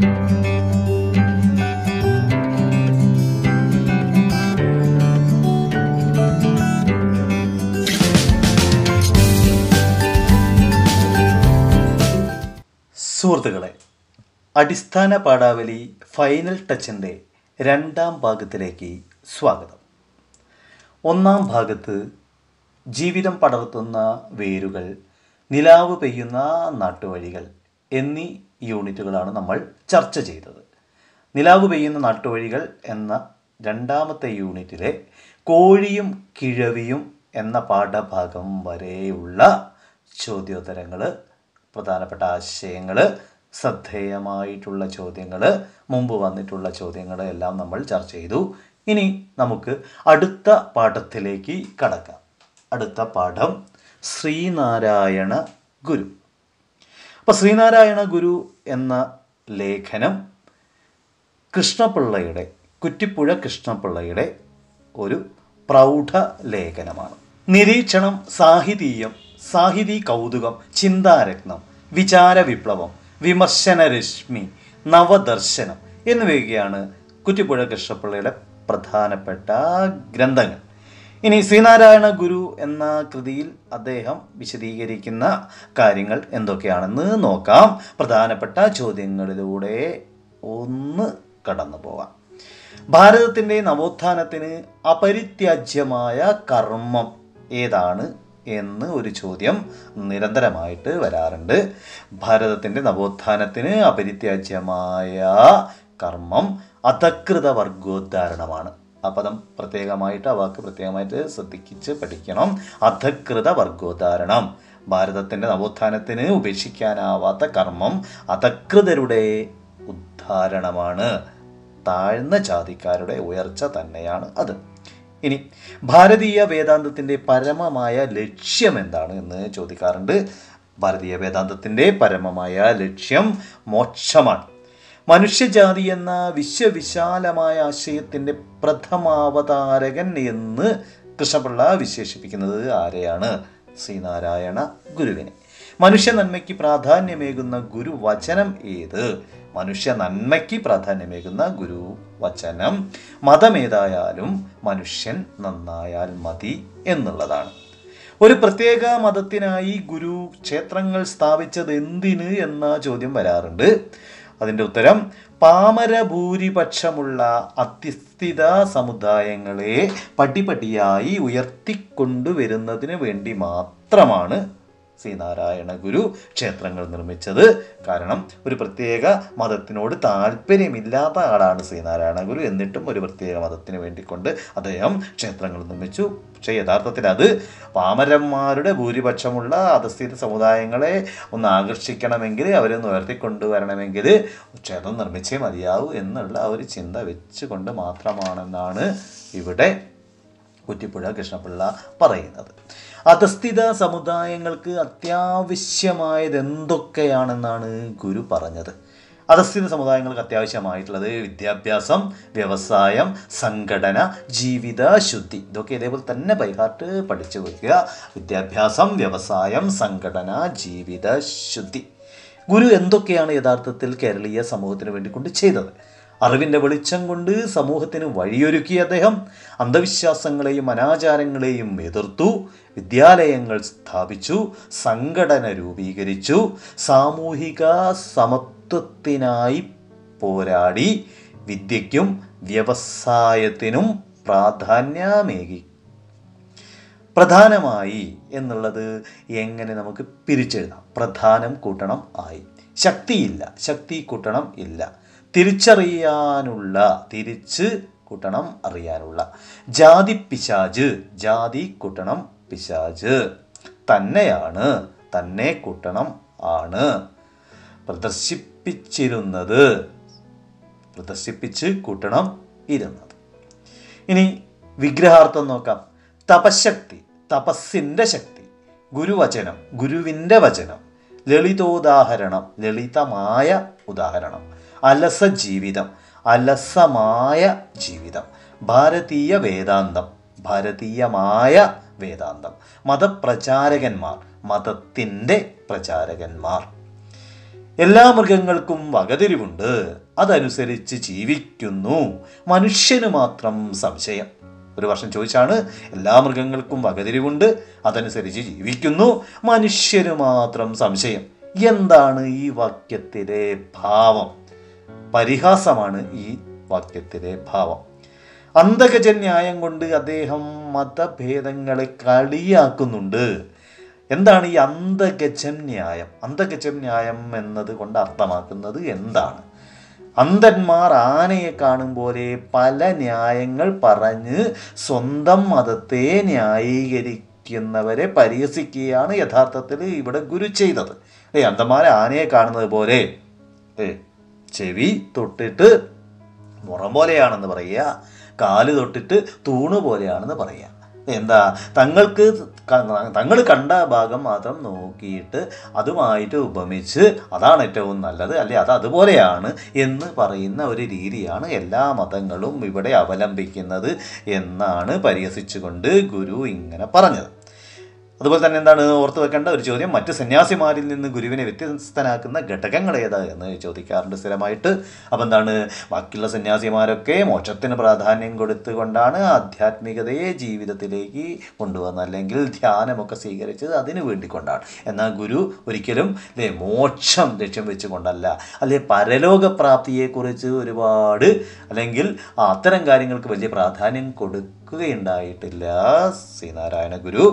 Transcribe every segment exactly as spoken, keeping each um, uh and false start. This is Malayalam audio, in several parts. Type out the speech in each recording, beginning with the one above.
സുഹൃത്തുക്കളെ, അടിസ്ഥാന പാഠാവലി ഫൈനൽ ടച്ചിൻ്റെ രണ്ടാം ഭാഗത്തിലേക്ക് സ്വാഗതം. ഒന്നാം ഭാഗത്ത് ജീവിതം പടർത്തുന്ന വേരുകൾ, നിലാവ് പെയ്യുന്ന നാട്ടുവഴികൾ എന്നീ യൂണിറ്റുകളാണ് നമ്മൾ ചർച്ച ചെയ്തത്. നിലാവ് പെയ്യുന്ന നാട്ടുവഴികൾ എന്ന രണ്ടാമത്തെ യൂണിറ്റിലെ കോഴിയും കിഴവിയും എന്ന പാഠഭാഗം വരെയുള്ള ചോദ്യോത്തരങ്ങൾ, പ്രധാനപ്പെട്ട ആശയങ്ങൾ, ശ്രദ്ധേയമായിട്ടുള്ള ചോദ്യങ്ങൾ, മുമ്പ് വന്നിട്ടുള്ള ചോദ്യങ്ങൾ എല്ലാം നമ്മൾ ചർച്ച ചെയ്തു. ഇനി നമുക്ക് അടുത്ത പാഠത്തിലേക്ക് കടക്കാം. അടുത്ത പാഠം ശ്രീനാരായണ ഗുരു. അപ്പോൾ ശ്രീനാരായണ ഗുരു എന്ന ലേഖനം കൃഷ്ണപിള്ളയുടെ, കുറ്റിപ്പുഴ കൃഷ്ണപിള്ളയുടെ ഒരു പ്രൗഢ ലേഖനമാണ്. നിരീക്ഷണം, സാഹിതീയം, സാഹിതി കൗതുകം, ചിന്താരത്നം, വിചാര വിപ്ലവം, വിമർശന രശ്മി, നവദർശനം എന്നിവയൊക്കെയാണ് കുറ്റിപ്പുഴ കൃഷ്ണപിള്ളയുടെ പ്രധാനപ്പെട്ട ഗ്രന്ഥങ്ങൾ. ഇനി ശ്രീനാരായണ ഗുരു എന്ന കൃതിയിൽ അദ്ദേഹം വിശദീകരിക്കുന്ന കാര്യങ്ങൾ എന്തൊക്കെയാണെന്ന് നോക്കാം. പ്രധാനപ്പെട്ട ചോദ്യങ്ങളിലൂടെ ഒന്ന് കടന്നു പോകാം. ഭാരതത്തിൻ്റെ നവോത്ഥാനത്തിന് അപരിത്യാജ്യമായ കർമ്മം ഏതാണ് എന്ന് ഒരു ചോദ്യം നിരന്തരമായിട്ട് വരാറുണ്ട്. ഭാരതത്തിൻ്റെ നവോത്ഥാനത്തിന് അപരിത്യാജ്യമായ കർമ്മം അധകൃത വർഗോദ്ധാരണമാണ്. ആ പദം പ്രത്യേകമായിട്ട്, ആ വാക്ക് പ്രത്യേകമായിട്ട് ശ്രദ്ധിച്ച് പഠിക്കണം. അധകൃത വർഗോദ്ധാരണം. ഭാരതത്തിൻ്റെ നവോത്ഥാനത്തിന് ഉപേക്ഷിക്കാനാവാത്ത കർമ്മം അധകൃതരുടെ ഉദ്ധാരണമാണ്. താഴ്ന്ന ജാതിക്കാരുടെ ഉയർച്ച തന്നെയാണ് അത്. ഇനി ഭാരതീയ വേദാന്തത്തിൻ്റെ പരമമായ ലക്ഷ്യം എന്താണ് എന്ന് ചോദിക്കാറുണ്ട്. ഭാരതീയ വേദാന്തത്തിൻ്റെ പരമമായ ലക്ഷ്യം മോക്ഷമാണ്. മനുഷ്യജാതി എന്ന വിശ്വവിശാലമായ ആശയത്തിൻ്റെ പ്രഥമാവതാരകൻ എന്ന് കൃഷ്ണപിള്ള വിശേഷിപ്പിക്കുന്നത് ആരെയാണ്? ശ്രീനാരായണ ഗുരുവിനെ. മനുഷ്യ നന്മയ്ക്ക് പ്രാധാന്യമേകുന്ന ഗുരുവചനം ഏത്? മനുഷ്യ നന്മയ്ക്ക് പ്രാധാന്യമേകുന്ന ഗുരുവചനം മതമേതായാലും മനുഷ്യൻ നന്നായാൽ മതി എന്നുള്ളതാണ്. ഒരു പ്രത്യേക മതത്തിനായി ഗുരു ക്ഷേത്രങ്ങൾ സ്ഥാപിച്ചത് എന്തിന് എന്ന ചോദ്യം വരാറുണ്ട്. അതിൻ്റെ ഉത്തരം പാമര ഭൂരിപക്ഷമുള്ള അധ്യസ്ഥിത സമുദായങ്ങളെ പടിപടിയായി ഉയർത്തിക്കൊണ്ടുവരുന്നതിന് വേണ്ടി മാത്രമാണ് ശ്രീനാരായണ ഗുരു ക്ഷേത്രങ്ങൾ നിർമ്മിച്ചത്. കാരണം ഒരു പ്രത്യേക മതത്തിനോട് താല്പര്യമില്ലാത്ത ആളാണ് ശ്രീനാരായണ ഗുരു. എന്നിട്ടും ഒരു പ്രത്യേക മതത്തിന് വേണ്ടിക്കൊണ്ട് അദ്ദേഹം ക്ഷേത്രങ്ങൾ നിർമ്മിച്ചു. പക്ഷേ യഥാർത്ഥത്തിൽ അത് പാമരന്മാരുടെ ഭൂരിപക്ഷമുള്ള അധസ്ഥിത സമുദായങ്ങളെ ഒന്ന് ആകർഷിക്കണമെങ്കിൽ, അവരെ ഒന്ന് ഉയർത്തിക്കൊണ്ടുവരണമെങ്കിൽ ക്ഷേത്രം നിർമ്മിച്ചേ മതിയാവൂ എന്നുള്ള ഒരു ചിന്ത വെച്ചുകൊണ്ട് മാത്രമാണെന്നാണ് ഇവിടെ കുറ്റിപ്പുഴ കൃഷ്ണപിള്ള പറയുന്നത്. അധസ്ഥിത സമുദായങ്ങൾക്ക് അത്യാവശ്യമായത് എന്തൊക്കെയാണെന്നാണ് ഗുരു പറഞ്ഞത്. അധസ്ഥിത സമുദായങ്ങൾക്ക് അത്യാവശ്യമായിട്ടുള്ളത് വിദ്യാഭ്യാസം, വ്യവസായം, സംഘടന, ജീവിത ശുദ്ധി. ഇതൊക്കെ ഇതേപോലെ തന്നെ ബൈഹാർട്ട് പഠിച്ചു വയ്ക്കുക. വിദ്യാഭ്യാസം, വ്യവസായം, സംഘടന, ജീവിത ശുദ്ധി. ഗുരു എന്തൊക്കെയാണ് യഥാർത്ഥത്തിൽ കേരളീയ സമൂഹത്തിന് വേണ്ടി കൊണ്ട് ചെയ്തത്? അറിവിൻ്റെ വെളിച്ചം കൊണ്ട് സമൂഹത്തിന് വഴിയൊരുക്കിയ അദ്ദേഹം അന്ധവിശ്വാസങ്ങളെയും അനാചാരങ്ങളെയും എതിർത്തു, വിദ്യാലയങ്ങൾ സ്ഥാപിച്ചു, സംഘടന രൂപീകരിച്ചു, സാമൂഹിക സമത്വത്തിനായി പോരാടി, വിദ്യയ്ക്കും വ്യവസായത്തിനും പ്രാധാന്യമേകി. പ്രധാനമായി എന്നുള്ളത് എങ്ങനെ നമുക്ക് പിരിച്ചെഴുതാം? പ്രധാനം കൂട്ടണം ആയി. ശക്തിയില്ല, ശക്തി കൂട്ടണം ഇല്ല. തിരിച്ചറിയാനുള്ള, തിരിച്ച് കൂട്ടണം അറിയാനുള്ള. ജാതി പിശാജ്, ജാതി കൂട്ടണം പിശാജ്. തന്നെയാണ്, തന്നെ കൂട്ടണം ആണ്. പ്രദർശിപ്പിച്ചിരുന്നത്, പ്രദർശിപ്പിച്ച് കൂട്ടണം ഇരുന്നത്. ഇനി വിഗ്രഹാർത്ഥം നോക്കാം. തപശക്തി, തപസ്സിൻ്റെ ശക്തി. ഗുരുവചനം, ഗുരുവിൻ്റെ വചനം. ലളിതോദാഹരണം, ലളിതമായ ഉദാഹരണം. അലസ ജീവിതം, അലസമായ ജീവിതം. ഭാരതീയ വേദാന്തം, ഭാരതീയമായ വേദാന്തം. മതപ്രചാരകന്മാർ, മതത്തിൻ്റെ പ്രചാരകന്മാർ. എല്ലാ മൃഗങ്ങൾക്കും വകതിരിവുണ്ട്, അതനുസരിച്ച് ജീവിക്കുന്നു, മനുഷ്യന് മാത്രം സംശയം. ഒരു വർഷം ചോദിച്ചാണ്. എല്ലാ മൃഗങ്ങൾക്കും വകതിരിവുണ്ട്, അതനുസരിച്ച് ജീവിക്കുന്നു, മനുഷ്യന് മാത്രം സംശയം. എന്താണ് ഈ വാക്യത്തിലെ ഭാവം? പരിഹാസമാണ് ഈ വാക്യത്തിലെ ഭാവം. അന്ധഗജൻ ന്യായം കൊണ്ട് അദ്ദേഹം മതഭേദങ്ങളെ കളിയാക്കുന്നുണ്ട്. എന്താണ് ഈ അന്ധഗജം ന്യായം? അന്ധഗജം ന്യായം എന്നത് കൊണ്ട് അർത്ഥമാക്കുന്നത് എന്താണ്? അന്ധന്മാർ ആനയെ കാണും പോലെ പല ന്യായങ്ങൾ പറഞ്ഞ് സ്വന്തം മതത്തെ ന്യായീകരിക്കുന്നവരെ പരിഹസിക്കുകയാണ് യഥാർത്ഥത്തിൽ ഇവിടെ ഗുരു ചെയ്തത്. ഏ അന്ധന്മാരെ ആനയെ കാണുന്നത് പോലെ ഏ ചെവി തൊട്ടിട്ട് മുറം പോലെയാണെന്ന് പറയുക, കാല് തൊട്ടിട്ട് തൂണ് പോലെയാണെന്ന് പറയുക. എന്താ, തങ്ങൾക്ക് തങ്ങൾ കണ്ട ഭാഗം മാത്രം നോക്കിയിട്ട് അതുമായിട്ട് ഉപമിച്ച് അതാണ് ഏറ്റവും നല്ലത്, അല്ലെ അത് അതുപോലെയാണ് എന്ന് പറയുന്ന ഒരു രീതിയാണ് എല്ലാ മതങ്ങളും ഇവിടെ അവലംബിക്കുന്നത് എന്നാണ് പരിഹസിച്ചുകൊണ്ട് ഗുരു ഇങ്ങനെ പറഞ്ഞത്. അതുപോലെ തന്നെ എന്താണ് ഓർത്ത് വെക്കേണ്ട ഒരു ചോദ്യം, മറ്റ് സന്യാസിമാരിൽ നിന്ന് ഗുരുവിനെ വ്യത്യസ്തനാക്കുന്ന ഘടകങ്ങൾ ഏതാ എന്ന് ചോദിക്കാറുണ്ട് സ്ഥിരമായിട്ട്. അപ്പം എന്താണ്, ബാക്കിയുള്ള സന്യാസിമാരൊക്കെ മോക്ഷത്തിന് പ്രാധാന്യം കൊടുത്തുകൊണ്ടാണ് ആധ്യാത്മികതയെ ജീവിതത്തിലേക്ക് കൊണ്ടുവന്നത്, അല്ലെങ്കിൽ ധ്യാനമൊക്കെ സ്വീകരിച്ചത് അതിനു വേണ്ടിക്കൊണ്ടാണ്. എന്നാൽ ഗുരു ഒരിക്കലും അല്ലേ മോക്ഷം ലക്ഷ്യം വെച്ചുകൊണ്ടല്ല, അല്ലെ പരലോകപ്രാപ്തിയെക്കുറിച്ച് ഒരുപാട് അല്ലെങ്കിൽ അത്തരം കാര്യങ്ങൾക്ക് വലിയ പ്രാധാന്യം കൊടുക്കുകയുണ്ടായിട്ടില്ല. ശ്രീനാരായണ ഗുരു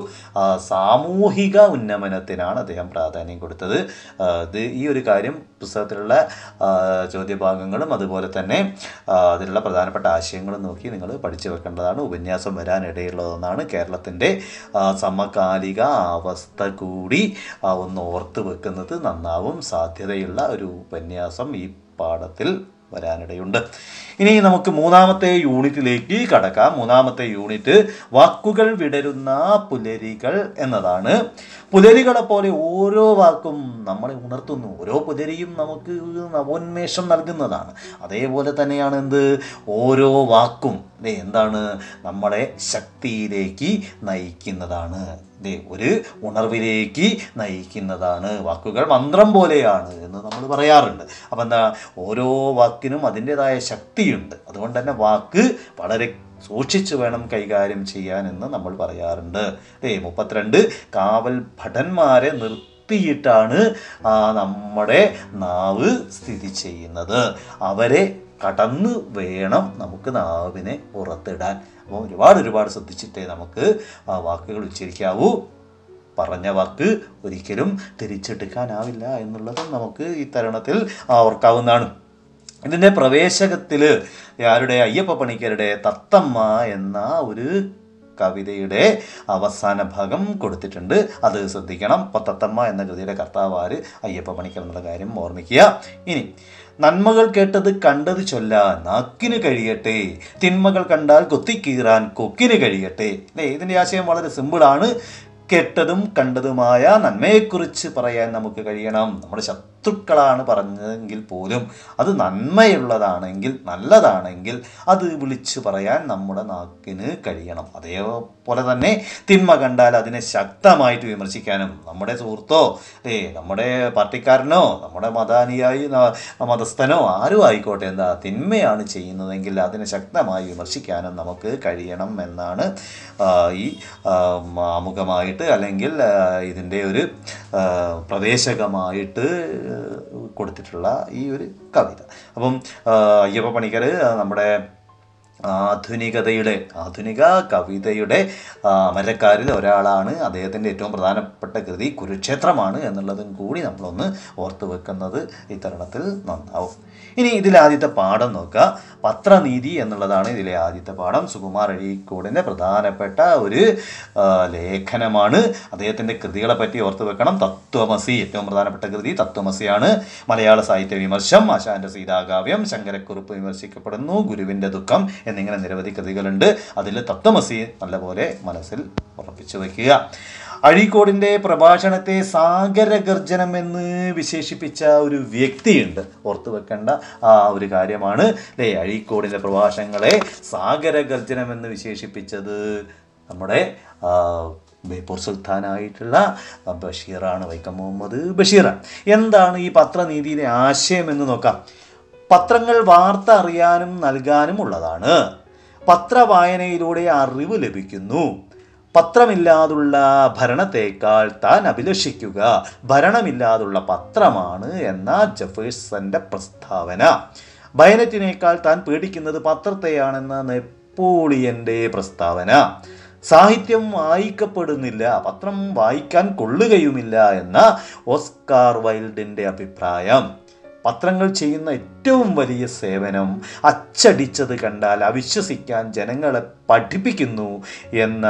സാമൂഹിക ഉന്നമനത്തിനാണ് അദ്ദേഹം പ്രാധാന്യം കൊടുത്തത്. ഇത് ഈ ഒരു കാര്യം പുസ്തകത്തിലുള്ള ചോദ്യഭാഗങ്ങളും അതുപോലെ തന്നെ അതിലുള്ള പ്രധാനപ്പെട്ട ആശയങ്ങളും നോക്കി നിങ്ങൾ പഠിച്ചു വെക്കേണ്ടതാണ്. ഉപന്യാസം വരാനിടയുള്ളതെന്നാണ്. കേരളത്തിൻ്റെ സമകാലിക അവസ്ഥ കൂടി ഒന്ന് ഓർത്ത് വെക്കുന്നത് നന്നാവും. സാധ്യതയുള്ള ഒരു ഉപന്യാസം ഈ പാഠത്തിൽ വരാനിടയുണ്ട്. ഇനി നമുക്ക് മൂന്നാമത്തെ യൂണിറ്റിലേക്ക് കടക്കാം. മൂന്നാമത്തെ യൂണിറ്റ് വാക്കുകൾ വിടരുന്ന പുലരികൾ എന്നതാണ്. പുലരികളെ പോലെ ഓരോ വാക്കും നമ്മളെ ഉണർത്തുന്നു. ഓരോ പുലരിയും നമുക്ക് നവോന്മേഷം നൽകുന്നതാണ്. അതേപോലെ തന്നെയാണ് എന്ത് ഓരോ വാക്കും എന്താണ് നമ്മളെ ശക്തിയിലേക്ക് നയിക്കുന്നതാണ്, ഒരു ഉണർവിലേക്ക് നയിക്കുന്നതാണ്. വാക്കുകൾ മന്ത്രം പോലെയാണ് എന്ന് നമ്മൾ പറയാറുണ്ട്. അപ്പം എന്താ, ഓരോ വാക്കിനും അതിൻ്റെതായ ശക്തിയുണ്ട്. അതുകൊണ്ട് തന്നെ വാക്ക് വളരെ സൂക്ഷിച്ചു വേണം കൈകാര്യം ചെയ്യാൻ എന്ന് നമ്മൾ പറയാറുണ്ട്. ഏ മുപ്പത്തിരണ്ട് കാവൽ ഭടന്മാരെ നിർത്തിയിട്ടാണ് നമ്മുടെ നാവ് സ്ഥിതി ചെയ്യുന്നത്. അവരെ കടന്ന് വേണം നമുക്ക് നാവിനെ പുറത്തിടാൻ. അപ്പോൾ ഒരുപാട് ഒരുപാട് ശ്രദ്ധിച്ചിട്ടേ നമുക്ക് ആ വാക്കുകൾ ഉച്ചരിക്കാവൂ. പറഞ്ഞ വാക്ക് ഒരിക്കലും തിരിച്ചെടുക്കാനാവില്ല എന്നുള്ളത് നമുക്ക് ഈ തരുണത്തിൽ ഓർക്കാവുന്നതാണ്. ഇതിൻ്റെ പ്രവേശകത്തിൽ ആരുടെ അയ്യപ്പ പണിക്കരുടെ തത്തമ്മ എന്ന ഒരു കവിതയുടെ അവസാന ഭാഗം കൊടുത്തിട്ടുണ്ട്. അത് ശ്രദ്ധിക്കണം. അപ്പോൾ തത്തമ്മ എന്ന കൃതിയുടെ കർത്താവാര് അയ്യപ്പ പണിക്കർ എന്നുള്ള കാര്യം ഓർമ്മിക്കുക. ഇനി നന്മകൾ കേട്ടത് കണ്ടത് ചൊല്ലാൻ നാക്കിന് കഴിയട്ടെ, തിന്മകൾ കണ്ടാൽ കൊത്തിക്കീറാൻ കൊക്കിന് കഴിയട്ടെ. അല്ലേ, ഇതിൻ്റെ ആശയം വളരെ സിമ്പിളാണ്. കേട്ടതും കണ്ടതുമായ നന്മയെക്കുറിച്ച് പറയാൻ നമുക്ക് കഴിയണം. നമ്മുടെ ശത്രുക്കളാണ് പറഞ്ഞതെങ്കിൽ പോലും അത് നന്മയുള്ളതാണെങ്കിൽ നല്ലതാണെങ്കിൽ അത് വിളിച്ചു പറയാൻ നമ്മുടെ നാക്കിന് കഴിയണം. അതേപോലെ തന്നെ തിന്മ കണ്ടാൽ അതിനെ ശക്തമായിട്ട് വിമർശിക്കാനും നമ്മുടെ സുഹൃത്തോ ഏ നമ്മുടെ പാർട്ടിക്കാരനോ നമ്മുടെ മതാനുയായി മതസ്ഥനോ ആരും ആയിക്കോട്ടെ, എന്താ തിന്മയാണ് ചെയ്യുന്നതെങ്കിൽ അതിനെ ശക്തമായി വിമർശിക്കാനും നമുക്ക് കഴിയണം എന്നാണ് ഈ ആമുഖമായിട്ട് അല്ലെങ്കിൽ ഇതിൻ്റെ ഒരു പ്രവേശകമായിട്ട് കൊടുത്തിട്ടുള്ള ഈ ഒരു കവിത. അപ്പം അയ്യപ്പ പണിക്കർ നമ്മുടെ ആധുനികതയുടെ ആധുനിക കവിതയുടെ അമരക്കാരിൽ ഒരാളാണ്. അദ്ദേഹത്തിൻ്റെ ഏറ്റവും പ്രധാനപ്പെട്ട കൃതി കുരുക്ഷേത്രമാണ് എന്നുള്ളതും കൂടി നമ്മളൊന്ന് ഓർത്തു വെക്കുന്നത് ഈ തരുണത്തിൽ നന്നാവും. ഇനി ഇതിലെ ആദ്യത്തെ പാഠം നോക്കുക. പത്രനീതി എന്നുള്ളതാണ് ഇതിലെ ആദ്യത്തെ പാഠം. സുകുമാർ അഴീക്കോടിൻ്റെ പ്രധാനപ്പെട്ട ഒരു ലേഖനമാണ്. അദ്ദേഹത്തിൻ്റെ കൃതികളെ പറ്റി ഓർത്തു വെക്കണം. തത്വമസി ഏറ്റവും പ്രധാനപ്പെട്ട കൃതി തത്വമസിയാണ്. മലയാള സാഹിത്യ വിമർശം, ആശാന്റെ സീതാകാവ്യം, ശങ്കരക്കുറുപ്പ് വിമർശിക്കപ്പെടുന്നു, ഗുരുവിൻ്റെ ദുഃഖം എന്നിങ്ങനെ നിരവധി കൃതികളുണ്ട്. അതിൽ തത്വമസി നല്ലപോലെ മനസ്സിൽ ഉറപ്പിച്ചു വയ്ക്കുക. അഴീക്കോടിൻ്റെ പ്രഭാഷണത്തെ സാഗരഗർജനം എന്ന് വിശേഷിപ്പിച്ച ഒരു വ്യക്തിയുണ്ട്. ഓർത്തു വെക്കേണ്ട ആ ഒരു കാര്യമാണ് അല്ലേ. അഴീക്കോടിൻ്റെ പ്രഭാഷണങ്ങളെ സാഗരഗർജനം എന്ന് വിശേഷിപ്പിച്ചത് നമ്മുടെ ബേപ്പൂർ സുൽത്താനായിട്ടുള്ള ബഷീറാണ്, വൈക്കം മുഹമ്മദ് ബഷീറാണ്. എന്താണ് ഈ പത്രനീതിയിലെ ആശയം എന്ന് നോക്കാം. പത്രങ്ങൾ വാർത്ത അറിയാനും നൽകാനും ഉള്ളതാണ്. പത്രവായനയിലൂടെ അറിവ് ലഭിക്കുന്നു. പത്രമില്ലാതുള്ള ഭരണത്തേക്കാൾ താൻ അഭിലഷിക്കുക ഭരണമില്ലാതുള്ള പത്രമാണ് എന്ന ജെഫേഴ്സന്റെ പ്രസ്താവന. ബയനറ്റിനേക്കാൾ താൻ പേടിക്കുന്നത് പത്രത്തെയാണെന്ന നെപ്പോളിയന്റെ പ്രസ്താവന. സാഹിത്യം വായിക്കപ്പെടുന്നില്ല, പത്രം വായിക്കാൻ കൊള്ളുകയുമില്ല എന്ന ഓസ്കാർ വൈൽഡിന്റെ അഭിപ്രായം. പത്രങ്ങൾ ചെയ്യുന്ന ഏറ്റവും വലിയ സേവനം അച്ചടിച്ചത് കണ്ടാൽ അവിശ്വസിക്കാൻ ജനങ്ങളെ പഠിപ്പിക്കുന്നു എന്ന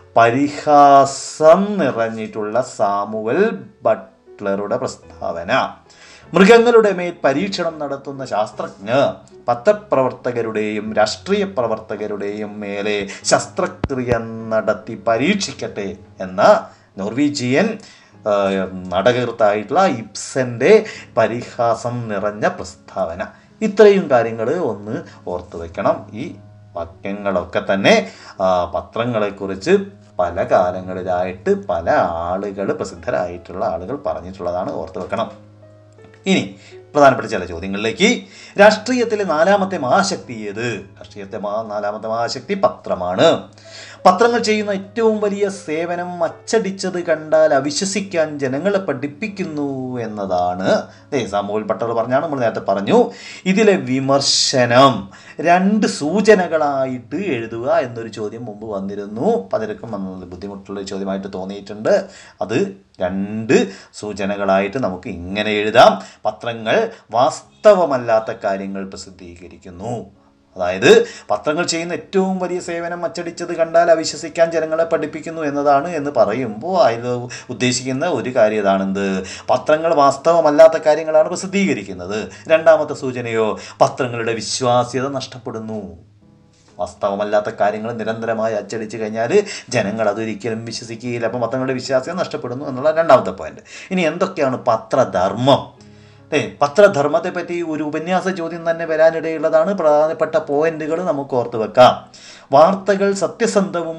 പരിഹാസം നിറഞ്ഞിട്ടുള്ള സാമുവൽ ബട്ട്ലറുടെ പ്രസ്താവന. മൃഗങ്ങളുടെ മേൽ പരീക്ഷണം നടത്തുന്ന ശാസ്ത്രജ്ഞർ പത്രപ്രവർത്തകരുടെയും രാഷ്ട്രീയ പ്രവർത്തകരുടെയും മേലെ ശസ്ത്രക്രിയ നടത്തി പരീക്ഷിക്കട്ടെ എന്ന നോർവീജിയൻ നാടകകൃത്തായിട്ടുള്ള ഇബ്സന്റെ പരിഹാസം നിറഞ്ഞ പ്രസ്താവന. ഇത്രയും കാര്യങ്ങൾ ഒന്ന് ഓർത്തു വയ്ക്കണം. ഈ വാക്യങ്ങളൊക്കെ തന്നെ പത്രങ്ങളെക്കുറിച്ച് പല കാലങ്ങളിലായിട്ട് പല ആളുകൾ, പ്രസിദ്ധരായിട്ടുള്ള ആളുകൾ പറഞ്ഞിട്ടുള്ളതാണ്, ഓർത്തു വെക്കണം. ഇനി പ്രധാനപ്പെട്ട ചില ചോദ്യങ്ങളിലേക്ക്. രാഷ്ട്രീയത്തിലെ നാലാമത്തെ മഹാശക്തി ഏത്? രാഷ്ട്രീയത്തെ നാലാമത്തെ മഹാശക്തി പത്രമാണ്. പത്രങ്ങൾ ചെയ്യുന്ന ഏറ്റവും വലിയ സേവനം അച്ചടിച്ചത് കണ്ടാൽ അവിശ്വസിക്കാൻ ജനങ്ങളെ പഠിപ്പിക്കുന്നു എന്നതാണ്. സാമുവൽ ബട്ട്ലർ പറഞ്ഞാണ്, നമ്മൾ നേരത്തെ പറഞ്ഞു. ഇതിലെ വിമർശനം രണ്ട് സൂചനകളായിട്ട് എഴുതുക എന്നൊരു ചോദ്യം മുമ്പ് വന്നിരുന്നു. പലർക്കും വന്നത് ബുദ്ധിമുട്ടുള്ള ചോദ്യമായിട്ട് തോന്നിയിട്ടുണ്ട്. അത് രണ്ട് സൂചനകളായിട്ട് നമുക്ക് ഇങ്ങനെ എഴുതാം. പത്രങ്ങൾ വാസ്തവമല്ലാത്ത കാര്യങ്ങൾ പ്രസിദ്ധീകരിക്കുന്നു. അതായത് പത്രങ്ങൾ ചെയ്യുന്ന ഏറ്റവും വലിയ സേവനം അച്ചടിച്ചത് കണ്ടാൽ അവിശ്വസിക്കാൻ ജനങ്ങളെ പഠിപ്പിക്കുന്നു എന്നതാണ് എന്ന് പറയുമ്പോൾ അതിൽ ഉദ്ദേശിക്കുന്ന ഒരു കാര്യം ഇതാണെന്ത്? പത്രങ്ങൾ വാസ്തവമല്ലാത്ത കാര്യങ്ങളാണ് പ്രസിദ്ധീകരിക്കുന്നത്. രണ്ടാമത്തെ സൂചനയോ പത്രങ്ങളുടെ വിശ്വാസ്യത നഷ്ടപ്പെടുന്നു. വാസ്തവമല്ലാത്ത കാര്യങ്ങൾ നിരന്തരമായി അച്ചടിച്ച് കഴിഞ്ഞാൽ ജനങ്ങൾ അതൊരിക്കലും വിശ്വസിക്കുകയില്ല. അപ്പം പത്രങ്ങളുടെ വിശ്വാസ്യത നഷ്ടപ്പെടുന്നു എന്നുള്ള രണ്ടാമത്തെ പോയിന്റ്. ഇനി എന്തൊക്കെയാണ് പത്രധർമ്മം? ഏ പത്രധർമ്മത്തെ പറ്റി ഒരു ഉപന്യാസ ചോദ്യം തന്നെ വരാനിടയുള്ളതാണ്. പ്രധാനപ്പെട്ട പോയിന്റുകൾ നമുക്ക് ഓർത്ത് വെക്കാം. വാർത്തകൾ സത്യസന്ധവും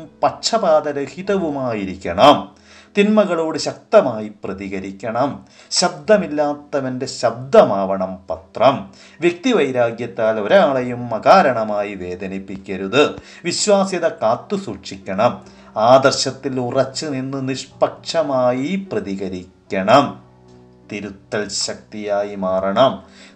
പക്ഷപാതരഹിതവുമായിരിക്കണം. തിന്മകളോട് ശക്തമായി പ്രതികരിക്കണം. ശബ്ദമില്ലാത്തവൻ്റെ ശബ്ദമാവണം പത്രം. വ്യക്തിവൈരാഗ്യത്താൽ ഒരാളെയും അകാരണമായി വേദനിപ്പിക്കരുത്. വിശ്വാസ്യത കാത്തു സൂക്ഷിക്കണം. ആദർശത്തിൽ ഉറച്ചു നിന്ന് നിഷ്പക്ഷമായി പ്രതികരിക്കണം. തിരുത്തൽ ശക്തിയായി മാറണം.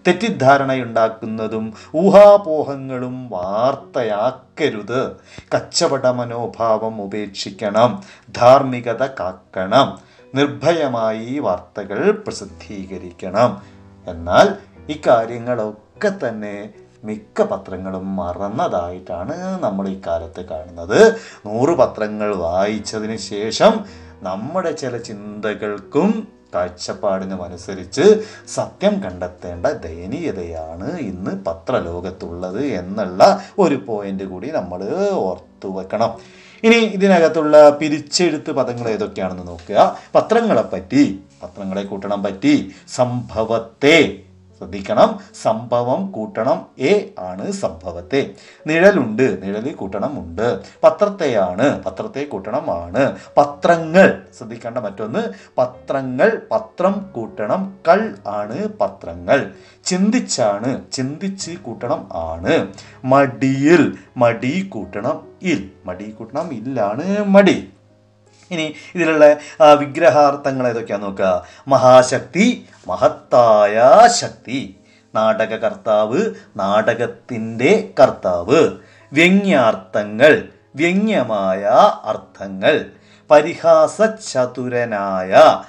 തെറ്റിദ്ധാരണയുണ്ടാക്കുന്നതും ഊഹാപോഹങ്ങളും വാർത്തയാക്കരുത്. കച്ചവട മനോഭാവം ഉപേക്ഷിക്കണം. ധാർമ്മികത കാക്കണം. നിർഭയമായി വാർത്തകൾ പ്രസിദ്ധീകരിക്കണം. എന്നാൽ ഇക്കാര്യങ്ങളൊക്കെ തന്നെ മിക്ക പത്രങ്ങളും മറന്നതായിട്ടാണ് നമ്മൾ ഈ കാലത്ത് കാണുന്നത്. നൂറ് പത്രങ്ങൾ വായിച്ചതിന് ശേഷം നമ്മുടെ ചില ചിന്തകൾക്കും കാഴ്ചപ്പാടിനും അനുസരിച്ച് സത്യം കണ്ടെത്തേണ്ട ദയനീയതയാണ് ഇന്ന് പത്രലോകത്തുള്ളത് എന്നുള്ള ഒരു പോയിന്റ് കൂടി നമ്മൾ ഓർത്തു വെക്കണം. ഇനി ഇതിനകത്തുള്ള പിരിച്ചെഴുത്ത് പദങ്ങൾ ഏതൊക്കെയാണെന്ന് നോക്കുക. പത്രങ്ങളെപ്പറ്റി, പത്രങ്ങളെ കൂട്ടണം പറ്റി, സംഭവത്തെ ശ്രദ്ധിക്കണം. സംഭവം കൂട്ടണം എ ആണ് സംഭവത്തെ. നിഴലുണ്ട്, നിഴലിൽ കൂട്ടണം ഉണ്ട്. പത്രത്തെയാണ്, പത്രത്തെ കൂട്ടണം ആണ്. പത്രങ്ങൾ ശ്രദ്ധിക്കേണ്ട മറ്റൊന്ന്, പത്രങ്ങൾ പത്രം കൂട്ടണം കൾ ആണ് പത്രങ്ങൾ. ചിന്തിച്ചാണ്, ചിന്തിച്ച് കൂട്ടണം ആണ്. മടിയിൽ, മടി കൂട്ടണം ഇൽ, മടി കൂട്ടണം ഇല്ലാണ് മടി. ഇനി ഇതിലുള്ള വിഗ്രഹാർത്ഥങ്ങൾ ഏതൊക്കെയാന്ന് നോക്കുക. മഹാശക്തി, മഹത്തായ ശക്തി. നാടകകർത്താവ്, നാടകത്തിൻ്റെ കർത്താവ്. വ്യംഗ്യാർത്ഥങ്ങൾ, വ്യംഗ്യമായ അർത്ഥങ്ങൾ. പരിഹാസ ചതുരനായ,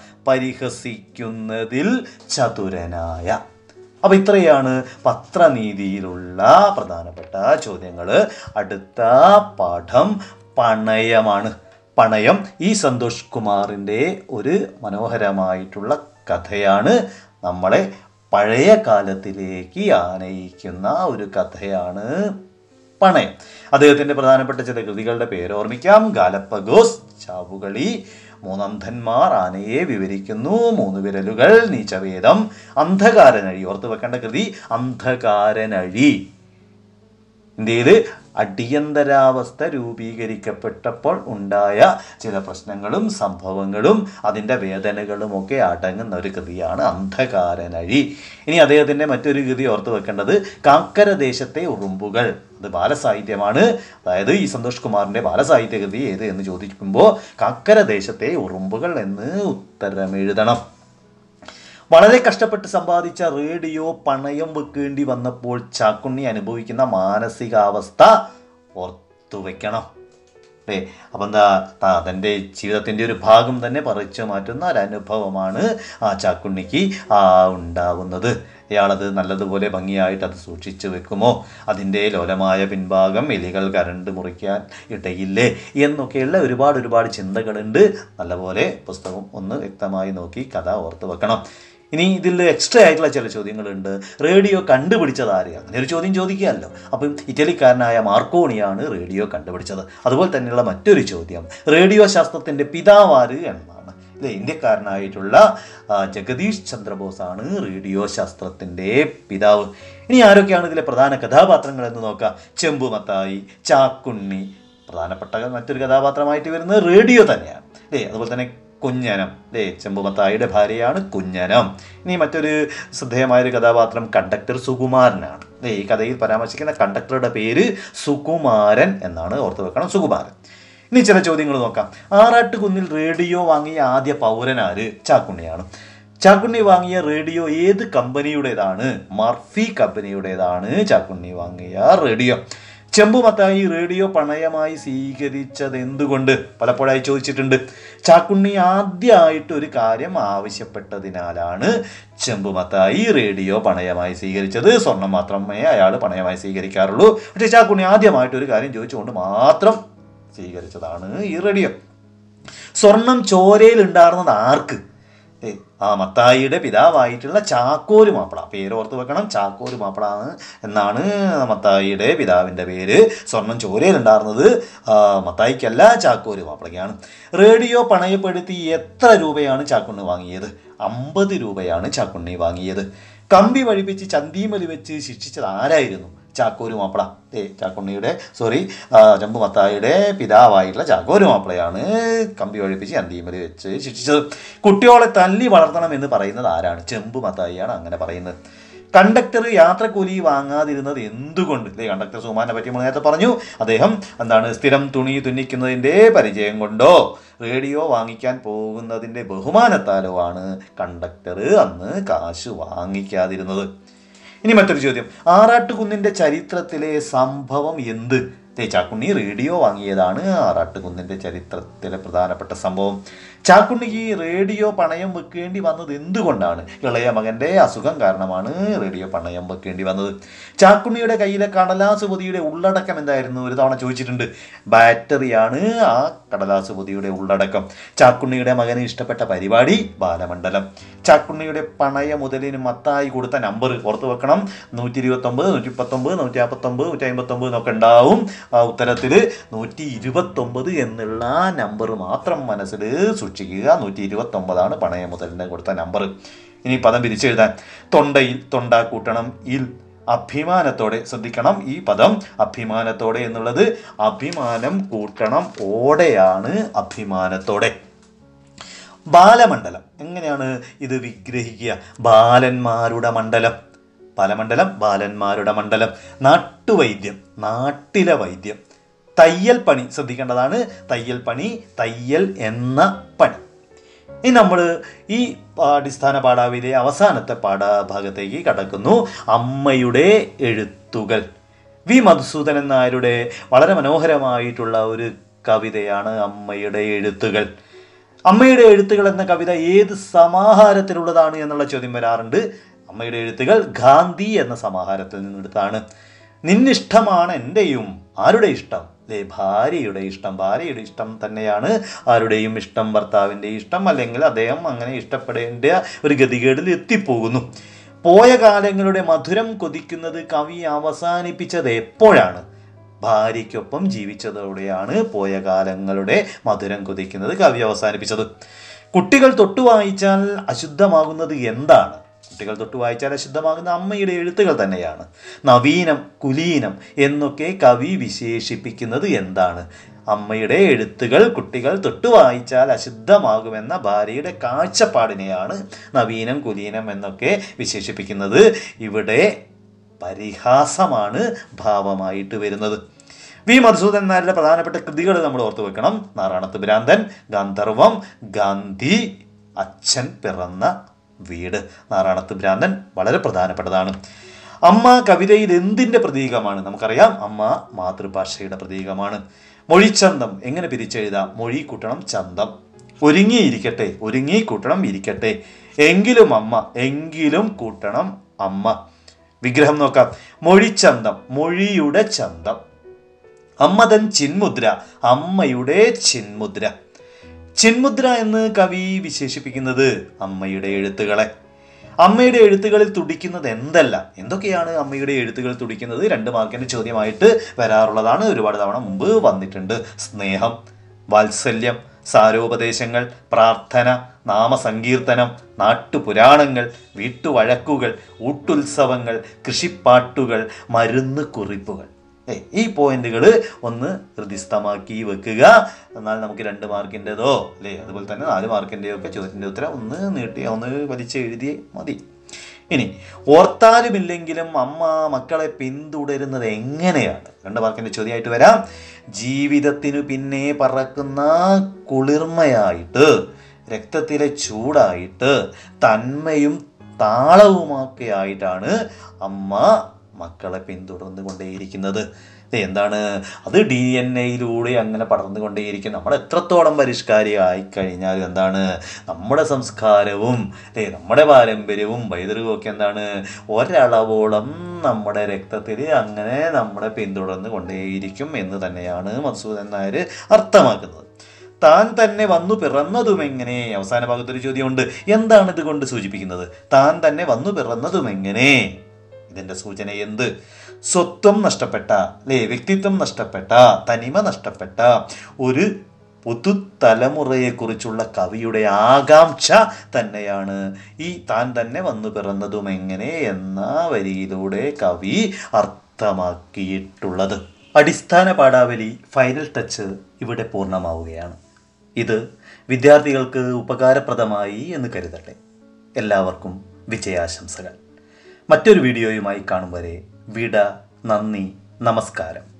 പരിഹസിക്കുന്നതിൽ ചതുരനായ. അപ്പം ഇത്രയാണ് പത്രനീതിയിലുള്ള പ്രധാനപ്പെട്ട ചോദ്യങ്ങൾ. അടുത്ത പാഠം പണയമാണ്. പണയം ഈ സന്തോഷ് കുമാറിൻ്റെ ഒരു മനോഹരമായിട്ടുള്ള കഥയാണ്. നമ്മളെ പഴയ കാലത്തിലേക്ക് ആനയിക്കുന്ന ഒരു കഥയാണ് പണയം. അദ്ദേഹത്തിൻ്റെ പ്രധാനപ്പെട്ട ചില കൃതികളുടെ പേര് ഓർമ്മിക്കാം. ഗാലപ്പഗോസ്, ചാവുകളി, മൂന്നന്ധന്മാർ, ആനയെ വിവരിക്കുന്നു, മൂന്ന് വിരലുകൾ, നീചവേദം, അന്ധകാരനഴി. ഓർത്ത് വെക്കേണ്ട കൃതി അന്ധകാരനഴി. ഇന്ത്യയിൽ അടിയന്തരാവസ്ഥ രൂപീകരിക്കപ്പെട്ടപ്പോൾ ഉണ്ടായ ചില പ്രശ്നങ്ങളും സംഭവങ്ങളും അതിൻ്റെ വേദനകളുമൊക്കെ അടങ്ങുന്ന ഒരു കൃതിയാണ് അന്ധകാരനഴി. ഇനി അദ്ദേഹത്തിൻ്റെ മറ്റൊരു കൃതി ഓർത്ത് വെക്കേണ്ടത് കാക്കര ദേശത്തെ ഉറുമ്പുകൾ. അത് ബാലസാഹിത്യമാണ്. അതായത് ഈ സന്തോഷ് കുമാറിൻ്റെ ബാലസാഹിത്യ കൃതി ഏത് എന്ന് ചോദിക്കുമ്പോൾ കാക്കര ദേശത്തെ ഉറുമ്പുകൾ എന്ന് ഉത്തരം എഴുതണം. വളരെ കഷ്ടപ്പെട്ട് സമ്പാദിച്ച റേഡിയോ പണയം വെക്കേണ്ടി വന്നപ്പോൾ ചാക്കുണ്ണി അനുഭവിക്കുന്ന മാനസികാവസ്ഥ ഓർത്തു വയ്ക്കണം. അല്ലേ? അപ്പം എന്താ തൻ്റെ ജീവിതത്തിൻ്റെ ഒരു ഭാഗം തന്നെ പറിച്ചു മാറ്റുന്ന ഒരനുഭവമാണ് ആ ചാക്കുണ്ണിക്ക് ആ ഉണ്ടാവുന്നത്. ഇയാളത് നല്ലതുപോലെ ഭംഗിയായിട്ട് അത് സൂക്ഷിച്ചു വെക്കുമോ? അതിൻ്റെ ലോലമായ പിൻഭാഗം എലികൾ കരണ്ട് മുറിക്കാൻ ഇടയില്ലേ എന്നൊക്കെയുള്ള ഒരുപാട് ഒരുപാട് ചിന്തകളുണ്ട്. നല്ലപോലെ പുസ്തകം ഒന്ന് വ്യക്തമായി നോക്കി കഥ ഓർത്ത് വെക്കണം. ഇനി ഇതിൽ എക്സ്ട്രാ ആയിട്ടുള്ള ചില ചോദ്യങ്ങളുണ്ട്. റേഡിയോ കണ്ടുപിടിച്ചത് ആര്? അങ്ങനെ ഒരു ചോദ്യം ചോദിക്കുകയല്ലോ. അപ്പം ഇറ്റലിക്കാരനായ മാർക്കോണിയാണ് റേഡിയോ കണ്ടുപിടിച്ചത്. അതുപോലെ തന്നെയുള്ള മറ്റൊരു ചോദ്യം, റേഡിയോ ശാസ്ത്രത്തിൻ്റെ പിതാവാര് എന്നാണ്. അല്ലേ? ഇന്ത്യക്കാരനായിട്ടുള്ള ജഗദീഷ് ചന്ദ്രബോസാണ് റേഡിയോ ശാസ്ത്രത്തിൻ്റെ പിതാവ്. ഇനി ആരൊക്കെയാണ് ഇതിലെ പ്രധാന കഥാപാത്രങ്ങൾ എന്ന് നോക്കാം. ചെമ്പുമത്തായി, ചാക്കുണ്ണി, പ്രധാനപ്പെട്ട മറ്റൊരു കഥാപാത്രമായിട്ട് വരുന്നത് റേഡിയോ തന്നെയാണ്. അല്ലേ? അതുപോലെ തന്നെ കുഞ്ഞനം. അല്ലേ? ചെമ്പുമത്തായിയുടെ ഭാര്യയാണ് കുഞ്ഞനം. ഇനി മറ്റൊരു ശ്രദ്ധേയമായൊരു കഥാപാത്രം കണ്ടക്ടർ സുകുമാരനാണ്. അല്ലേ? ഈ കഥയിൽ പരാമർശിക്കുന്ന കണ്ടക്ടറുടെ പേര് സുകുമാരൻ എന്നാണ്, ഓർത്ത് വെക്കണം, സുകുമാരൻ. ഇനി ചില ചോദ്യങ്ങൾ നോക്കാം. ആറാട്ടുകുന്നിൽ റേഡിയോ വാങ്ങിയ ആദ്യ പൗരനാര്? ചാക്കുണ്ണിയാണ്. ചാക്കുണ്ണി വാങ്ങിയ റേഡിയോ ഏത് കമ്പനിയുടേതാണ്? മർഫി കമ്പനിയുടേതാണ് ചാക്കുണ്ണി വാങ്ങിയ റേഡിയോ. ചെമ്പുമത്തായി റേഡിയോ പണയമായി സ്വീകരിച്ചത് എന്തുകൊണ്ട്? പലപ്പോഴായി ചോദിച്ചിട്ടുണ്ട്. ചാക്കുണ്ണി ആദ്യമായിട്ട് ഒരു കാര്യം ആവശ്യപ്പെട്ടതിനാലാണ് ചെമ്പുമത്തായി റേഡിയോ പണയമായി സ്വീകരിച്ചത്. സ്വർണം മാത്രമേ അയാൾ പണയമായി സ്വീകരിക്കാറുള്ളൂ. പക്ഷേ ചാക്കുണ്ണി ആദ്യമായിട്ട് ഒരു കാര്യം ചോദിച്ചുകൊണ്ട് മാത്രം സ്വീകരിച്ചതാണ് ഈ റേഡിയോ. സ്വർണം ചോരയിൽ ഉണ്ടായിരുന്നത് ആർക്ക്? ആ മത്തായിയുടെ പിതാവായിട്ടുള്ള ചാക്കോര് മാപ്പിള. പേര് ഓർത്ത് വെക്കണം, ചാക്കോര് മാപ്പിള എന്നാണ് മത്തായിയുടെ പിതാവിൻ്റെ പേര്. സ്വർണം ചോരയിലുണ്ടായിരുന്നത് മത്തായിക്കല്ല, ചാക്കോര് മാപ്പിളയ്ക്കാണ്. റേഡിയോ പണയപ്പെടുത്തി എത്ര രൂപയാണ് ചാക്കുണ്ണി വാങ്ങിയത്? അമ്പത് രൂപയാണ് ചാക്കുണ്ണി വാങ്ങിയത്. കമ്പി വഴിപ്പിച്ച് ചന്തീമലി വെച്ച് ശിക്ഷിച്ചത് ആരായിരുന്നു? ചാക്കോര് മാപ്പിള. ഏ ചാക്കുണ്ണിയുടെ സോറി ചെമ്പുമത്തായിയുടെ പിതാവായിട്ടുള്ള ചാക്കോര് മാപ്പിളയാണ് കമ്പി ഒഴിപ്പിച്ച് അന്തീമലി വെച്ച് ശിക്ഷിച്ചത്. കുട്ടികളെ തല്ലി വളർത്തണം എന്ന് പറയുന്നത് ആരാണ്? ചെമ്പുമത്തായിയാണ് അങ്ങനെ പറയുന്നത്. കണ്ടക്ടർ യാത്രക്കൂലി വാങ്ങാതിരുന്നത് എന്തുകൊണ്ട്? അല്ലേ? കണ്ടക്ടർ സുകുമാരനെ പറ്റി നമ്മൾ നേരത്തെ പറഞ്ഞു. അദ്ദേഹം എന്താണ് സ്ഥിരം തുണി തുന്നിക്കുന്നതിൻ്റെ പരിചയം കൊണ്ടോ റേഡിയോ വാങ്ങിക്കാൻ പോകുന്നതിൻ്റെ ബഹുമാനത്താലോ ആണ് കണ്ടക്ടർ അന്ന് കാശ് വാങ്ങിക്കാതിരുന്നത്. ഇനി മറ്റൊരു ചോദ്യം, ആറാട്ടുകുന്നിൻ്റെ ചരിത്രത്തിലെ സംഭവം എന്ത്? ചാക്കുണ്ണി റേഡിയോ വാങ്ങിയതാണ് ആറാട്ടുകുന്നിൻ്റെ ചരിത്രത്തിലെ പ്രധാനപ്പെട്ട സംഭവം. ചാക്കുണ്ണിക്ക് റേഡിയോ പണയം വെക്കേണ്ടി വന്നത് എന്തുകൊണ്ടാണ്? ഇളയ മകൻ്റെ അസുഖം കാരണമാണ് റേഡിയോ പണയം വെക്കേണ്ടി വന്നത്. ചാക്കുണ്ണിയുടെ കയ്യിലെ കടലാസ് പൊതിയുടെ ഉള്ളടക്കം എന്തായിരുന്നു? ഒരു തവണ ചോദിച്ചിട്ടുണ്ട്. ബാറ്ററിയാണ് ആ കടലാസ് പൊതിയുടെ ഉള്ളടക്കം. ചാക്കുണ്ണിയുടെ മകന് ഇഷ്ടപ്പെട്ട പരിപാടി ബാലമണ്ഡലം. ചാക്കുണ്ണിയുടെ പണയ മുതലിന് മത്തായി കൊടുത്ത നമ്പർ ഓർത്ത് വെക്കണം. നൂറ്റി ഇരുപത്തൊമ്പത് നൂറ്റി മുപ്പത്തൊമ്പത് നൂറ്റി നാൽപ്പത്തൊമ്പത് നൂറ്റി അമ്പത്തൊമ്പത് എന്നൊക്കെ ഉണ്ടാവും. ആ ഉത്തരത്തിൽ നൂറ്റി ഇരുപത്തൊമ്പത് എന്നുള്ള നമ്പർ മാത്രം മനസ്സിൽ സൂക്ഷിക്കുക. നൂറ്റി ഇരുപത്തൊമ്പതാണ് പണയ മുതലിന് കൊടുത്ത നമ്പർ. ഇനി പദം പിരിച്ചെഴുതാൻ, തൊണ്ടയിൽ തൊണ്ട കൂട്ടണം ഇൽ അഭിമാനത്തോടെ. ശ്രദ്ധിക്കണം, ഈ പദം അഭിമാനത്തോടെ എന്നുള്ളത് അഭിമാനം കൂട്ടണം ഓടെയാണ് അഭിമാനത്തോടെ. ബാലമണ്ഡലം എങ്ങനെയാണ് ഇത് വിഗ്രഹിക്കുക? ബാലന്മാരുടെ മണ്ഡലം. ബാലമണ്ഡലം ബാലന്മാരുടെ മണ്ഡലം. നാട്ടുവൈദ്യം നാട്ടിലെ വൈദ്യം. തയ്യൽ പണി ശ്രദ്ധിക്കേണ്ടതാണ്. തയ്യൽ പണി, തയ്യൽ എന്ന പണി. ഇനി നമ്മൾ ഈ അടിസ്ഥാന പാഠാവിലെ അവസാനത്തെ പാഠഭാഗത്തേക്ക് കടക്കുന്നു. അമ്മയുടെ എഴുത്തുകൾ. വി മധുസൂദനൻ നായരുടെ വളരെ മനോഹരമായിട്ടുള്ള ഒരു കവിതയാണ് അമ്മയുടെ എഴുത്തുകൾ. അമ്മയുടെ എഴുത്തുകൾ എന്ന കവിത ഏത് സമാഹാരത്തിലുള്ളതാണ് എന്നുള്ള ചോദ്യം വരാറുണ്ട്. അമ്മയുടെ എഴുത്തുകൾ ഗാന്ധി എന്ന സമാഹാരത്തിൽ നിന്നെടുത്താണ്. നിന്നിഷ്ടമാണ് എൻ്റെയും ആരുടെ ഇഷ്ടം? അല്ലേ? ഭാര്യയുടെ ഇഷ്ടം. ഭാര്യയുടെ ഇഷ്ടം തന്നെയാണ് ആരുടെയും ഇഷ്ടം, ഭർത്താവിൻ്റെ ഇഷ്ടം. അല്ലെങ്കിൽ അദ്ദേഹം അങ്ങനെ ഇഷ്ടപ്പെടേണ്ട ഒരു ഗതികേടിൽ എത്തിപ്പോകുന്നു. പോയ കാലങ്ങളുടെ മധുരം കൊതിക്കുന്നത് കവി അവസാനിപ്പിച്ചത് എപ്പോഴാണ്? ഭാര്യയ്ക്കൊപ്പം ജീവിച്ചതോടെയാണ് പോയ കാലങ്ങളുടെ മധുരം കൊതിക്കുന്നത് കവി അവസാനിപ്പിച്ചത്. കുട്ടികൾ തൊട്ടു വായിച്ചാൽ അശുദ്ധമാകുന്നത് എന്താണ്? കുട്ടികൾ തൊട്ട് വായിച്ചാൽ അശുദ്ധമാകുന്ന അമ്മയുടെ എഴുത്തുകൾ തന്നെയാണ്. നവീനം, കുലീനം എന്നൊക്കെ കവി വിശേഷിപ്പിക്കുന്നത് എന്താണ്? അമ്മയുടെ എഴുത്തുകൾ കുട്ടികൾ തൊട്ട് വായിച്ചാൽ അശുദ്ധമാകുമെന്ന ഭാര്യയുടെ കാഴ്ചപ്പാടിനെയാണ് നവീനം, കുലീനം എന്നൊക്കെ വിശേഷിപ്പിക്കുന്നത്. ഇവിടെ പരിഹാസമാണ് ഭാവമായിട്ട് വരുന്നത്. വി മധുസൂദനൻ നായരുടെ പ്രധാനപ്പെട്ട കൃതികൾ നമ്മൾ ഓർത്തു വെക്കണം. നാറാണത്ത് ഭ്രാന്തൻ, ഗാന്ധർവം, ഗാന്ധി, അച്ഛൻ പിറന്ന വീട്. നാറാണത്ത് ഭ്രാന്തൻ വളരെ പ്രധാനപ്പെട്ടതാണ്. അമ്മ കവിതയിൽ എന്തിൻ്റെ പ്രതീകമാണ്? നമുക്കറിയാം, അമ്മ മാതൃഭാഷയുടെ പ്രതീകമാണ്. മൊഴിച്ചന്തം എങ്ങനെ പിരിച്ചെഴുതാം? മൊഴി കൂട്ടണം ചന്തം. ഒരുങ്ങിയിരിക്കട്ടെ, ഒരുങ്ങി കൂട്ടണം ഇരിക്കട്ടെ. എങ്കിലും അമ്മ, എങ്കിലും കൂട്ടണം അമ്മ. വിഗ്രഹം നോക്കാം. മൊഴിച്ചന്തം, മൊഴിയുടെ ചന്തം. അമ്മതൻ ചിന്മുദ്ര, അമ്മയുടെ ചിന്മുദ്ര. ചിന്മുദ്ര എന്ന് കവി വിശേഷിപ്പിക്കുന്നത് അമ്മയുടെ എഴുത്തുകളെ. അമ്മയുടെ എഴുത്തുകളിൽ തുടിക്കുന്നത് എന്തല്ല? എന്തൊക്കെയാണ് അമ്മയുടെ എഴുത്തുകൾ തുടിക്കുന്നത്? രണ്ട് മാർക്കിൻ്റെ ചോദ്യമായിട്ട് വരാറുള്ളതാണ്. ഒരുപാട് തവണ മുമ്പ് വന്നിട്ടുണ്ട്. സ്നേഹം, വാത്സല്യം, സാരോപദേശങ്ങൾ, പ്രാർത്ഥന, നാമസങ്കീർത്തനം, നാട്ടുപുരാണങ്ങൾ, വീട്ടുവഴക്കുകൾ, ഊട്ടുത്സവങ്ങൾ, കൃഷിപ്പാട്ടുകൾ, മരുന്ന് കുറിപ്പുകൾ. ഏ ഈ പോയിന്റുകൾ ഒന്ന് ഹൃദിസ്ഥമാക്കി വെക്കുക. എന്നാൽ നമുക്ക് രണ്ട് മാർക്കിൻ്റെതോ അല്ലേ അതുപോലെ തന്നെ നാല് മാർക്കിൻ്റെയോ ഒക്കെ ചോദ്യത്തിൻ്റെ ഉത്തരം ഒന്ന് നീട്ടി ഒന്ന് വലിച്ച് എഴുതിയേ മതി. ഇനി ഓർത്താലുമില്ലെങ്കിലും അമ്മ മക്കളെ പിന്തുടരുന്നത് എങ്ങനെയാണ്? രണ്ട് മാർക്കിൻ്റെ ചോദ്യമായിട്ട് വരാം. ജീവിതത്തിനു പിന്നെ പറക്കുന്ന കുളിർമയായിട്ട്, രക്തത്തിലെ ചൂടായിട്ട്, തന്മയും താളവുമൊക്കെ ആയിട്ടാണ് അമ്മ മക്കളെ പിന്തുടർന്നു കൊണ്ടേയിരിക്കുന്നത്. എന്താണ് അത്? ഡി എൻ എയിലൂടെ അങ്ങനെ പടർന്നു കൊണ്ടേയിരിക്കും. നമ്മൾ എത്രത്തോളം പരിഷ്കാരിയായി കഴിഞ്ഞാൽ എന്താണ് നമ്മുടെ സംസ്കാരവും അല്ലേ നമ്മുടെ പാരമ്പര്യവും പൈതൃകവും ഒക്കെ എന്താണ് ഒരളവോളം നമ്മുടെ രക്തത്തിൽ അങ്ങനെ നമ്മളെ പിന്തുടർന്ന് കൊണ്ടേയിരിക്കും എന്ന് തന്നെയാണ് മധുസൂദനൻ നായർ അർത്ഥമാക്കുന്നത്. താൻ തന്നെ വന്നു പിറന്നതുമെങ്ങനെ? അവസാന ഭാഗത്തൊരു ചോദ്യമുണ്ട്. എന്താണ് ഇതുകൊണ്ട് സൂചിപ്പിക്കുന്നത്? താൻ തന്നെ വന്നു പിറന്നതുമെങ്ങനെ? ഇതിൻ്റെ സൂചന എന്ത്? സ്വത്വം നഷ്ടപ്പെട്ട അല്ലേ വ്യക്തിത്വം നഷ്ടപ്പെട്ട, തനിമ നഷ്ടപ്പെട്ട ഒരു പുതുതലമുറയെക്കുറിച്ചുള്ള കവിയുടെ ആകാംക്ഷ തന്നെയാണ് ഈ താൻ തന്നെ വന്നു പിറന്നതും എങ്ങനെ എന്ന വരിയിലൂടെ കവി അർത്ഥമാക്കിയിട്ടുള്ളത്. അടിസ്ഥാന പാഠാവലി ഫൈനൽ ടച്ച് ഇവിടെ പൂർണ്ണമാവുകയാണ്. ഇത് വിദ്യാർത്ഥികൾക്ക് ഉപകാരപ്രദമായി എന്ന് കരുതട്ടെ. എല്ലാവർക്കും വിജയാശംസകൾ. മറ്റൊരു വീഡിയോയുമായി കാണും വരെ വിട. നന്ദി, നമസ്കാരം.